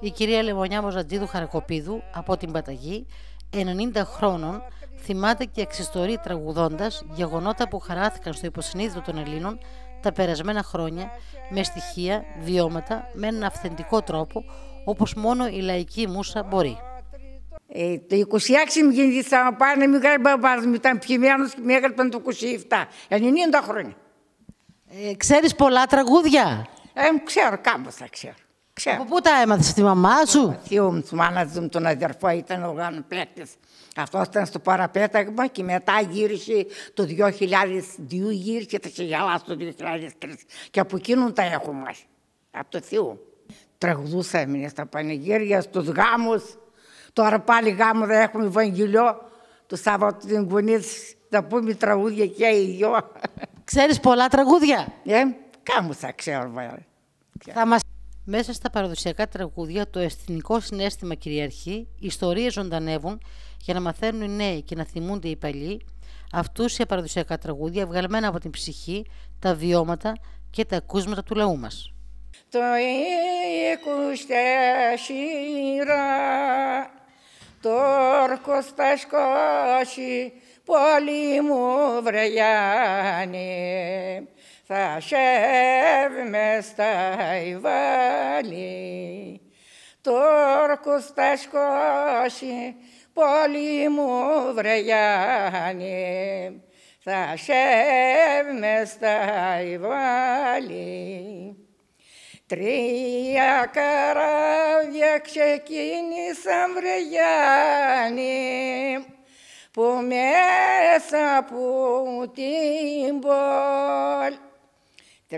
Η κυρία Λεμονιά Μοζατζίδου Χαρακοπίδου από την Παταγή, 90 χρόνων, θυμάται και εξιστορεί τραγουδώντας γεγονότα που χαράθηκαν στο υποσυνείδητο των Ελλήνων τα περασμένα χρόνια, με στοιχεία, βιώματα, με έναν αυθεντικό τρόπο, όπως μόνο η λαϊκή μούσα μπορεί. Το 26 μου γεννήθηκα, πάνε μικρά μπαμπάς μου, ήταν πιημένος και με έγραψαν το 27, 90 χρόνια. Ξέρεις πολλά τραγούδια? Ξέρω, κάμποσα ξέρω. Από πού τα έμαθες, τη μαμά σου? Θείο μου, τη μάνα μου, τον αδερφό, ήταν οργανοπαίκτης. Αυτός ήταν στο παραπέταγμα και μετά γύρισε το 2002, γύρισε και θα σε γελάσει το 2003. Και από εκείνον τα έχω μάθει, από το Θεό. Τραγουδούσαμε στα πανηγύρια, στους γάμους. Τώρα πάλι γάμο δεν έχουμε Ευαγγελιό. Το Σάββατο την γονείς θα πούμε τραγούδια και οι δυο. Ξέρεις πολλά τραγούδια? Κάμουσα ξέρω βέβαια. Μέσα στα παραδοσιακά τραγούδια το αισθηνικό συναίσθημα κυριαρχεί, οι ιστορίες ζωντανεύουν για να μαθαίνουν οι νέοι και να θυμούνται οι παλιοί αυτούσια παραδοσιακά τραγούδια βγαλμένα από την ψυχή, τα βιώματα και τα ακούσματα του λαού μας. Το ήκουστε σειρά, το όρκο στα σκόσι, πολύ μου βρεγιάνει, θα σέβει μες στα Ιβάλι. Το όρκο στα σκόσι, πολύ μου βρεγιάνει, θα σέβει μες στα Ιβάλι. 3 καράβια ξεκίνησαν βρεγιάνοι, που μέσα από την πόλη. 3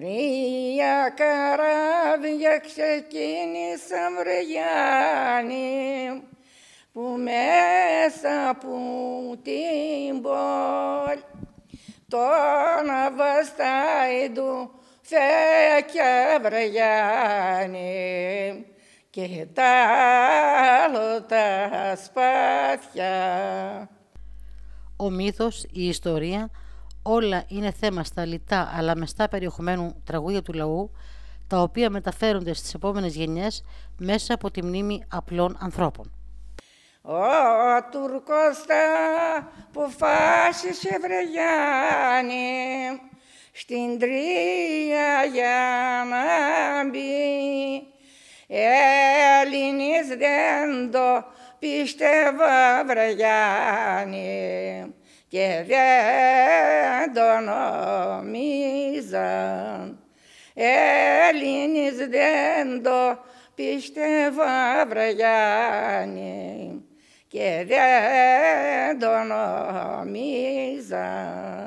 καράβια ξεκίνησαν βρεγιάνοι, που μέσα από την πόλη. Τον Αβαστάιντου φέκια βρεγιάνοι και τα άλλο τα σπάθια. Ο μύθος, η ιστορία, όλα είναι θέμα στα λιτά αλλά μεστά περιεχομένου τραγούδια του λαού, τα οποία μεταφέρονται στις επόμενες γενιές μέσα από τη μνήμη απλών ανθρώπων. Ο Τουρκός τα αποφάσισε βρεγιάνοι στην Τρία για να μπει. Έλληνες δεν το πίστευα βρεγιάνοι και δεν το νομίζαν. Έλληνες δεν το πίστευα βρεγιάνοι και δεν το νομίζαν.